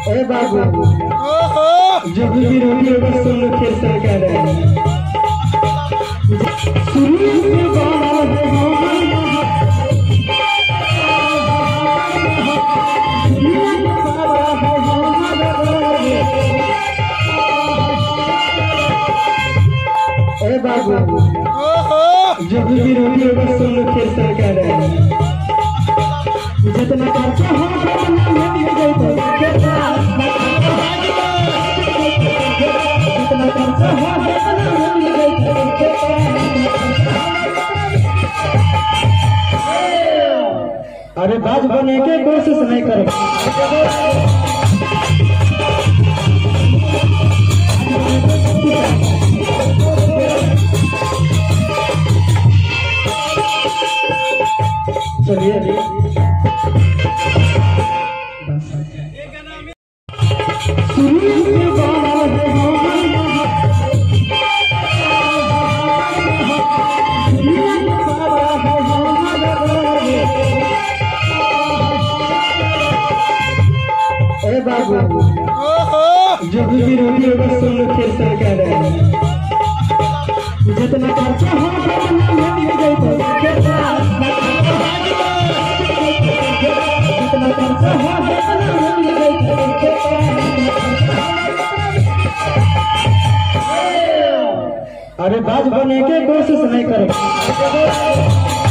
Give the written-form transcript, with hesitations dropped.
ए बाबू जब भी रोटी होगा सुन लो फिर सरकार है शुरू से बड़ा है ए बाबू जब भी रोटी होगा सुन लो फिर सरकार है जितना खर्चा हो अरे बाज बने के कोशिश नहीं करे चलिए ए बाबू जब भी रोटी होगा सुन लो फिर सरकार है जितना खर्चा हो जितना खर्चा हो अरे बाज बने के कोशिश नहीं करे